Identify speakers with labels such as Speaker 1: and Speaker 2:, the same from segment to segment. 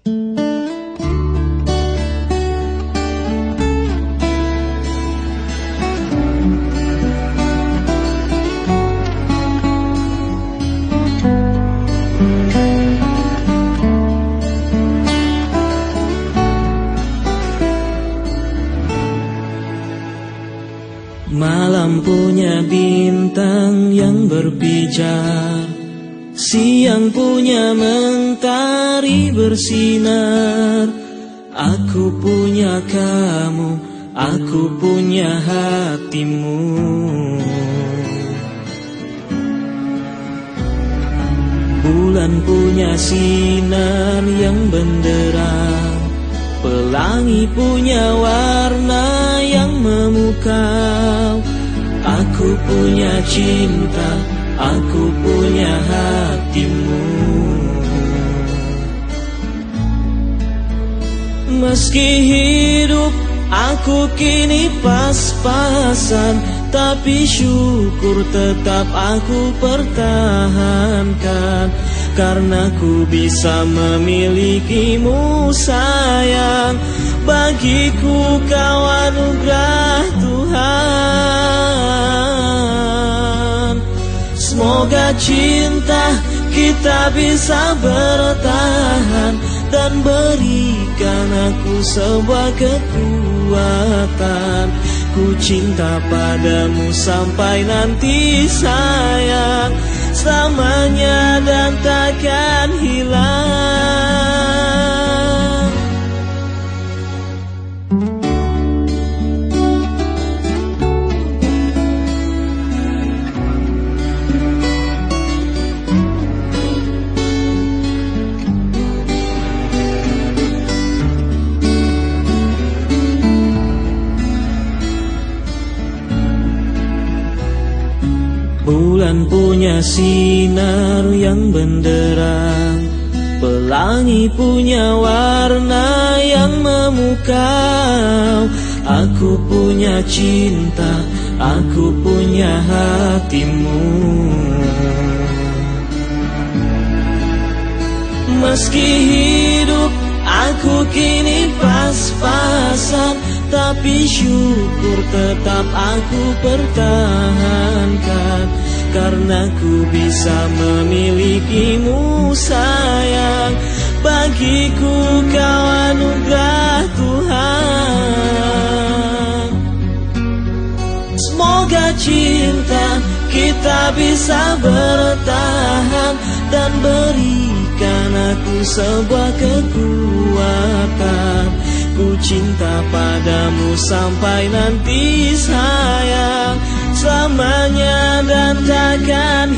Speaker 1: Malam punya bintang yang berpijar, siang punya mentari bersinar. Aku punya kamu, aku punya hatimu. Bulan punya sinar yang benderang, pelangi punya warna yang memukau. Aku punya cinta, aku punya hatimu. Meski hidup aku kini pas-pasan, tapi syukur tetap aku pertahankan. Karena ku bisa memilikimu sayang, bagiku kau anugerah Tuhan. Semoga cinta kita bisa bertahan dan berikan aku sebuah kekuatan. Ku cinta padamu sampai nanti sayang, selamanya dan takkan hilang. Bulan punya sinar yang benderang, pelangi punya warna yang memukau. Aku punya cinta, aku punya hatimu. Meski hidup aku kini pas-pasan, tapi syukur tetap aku pertahankan. Karena ku bisa memilikimu sayang, bagiku kau anugerah Tuhan. Semoga cinta kita bisa bertahan dan berikan aku sebuah kekuatan. Ku cinta padamu sampai nanti sayang, selamanya dan takkan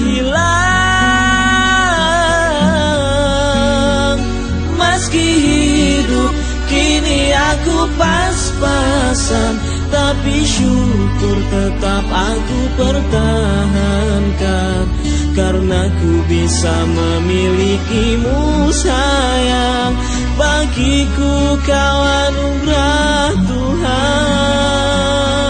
Speaker 1: hilang. Meski hidup kini aku pas-pasan, tapi syukur tetap aku pertahankan. Karena ku bisa memilikimu sayang, bagiku kau anugerah Tuhan.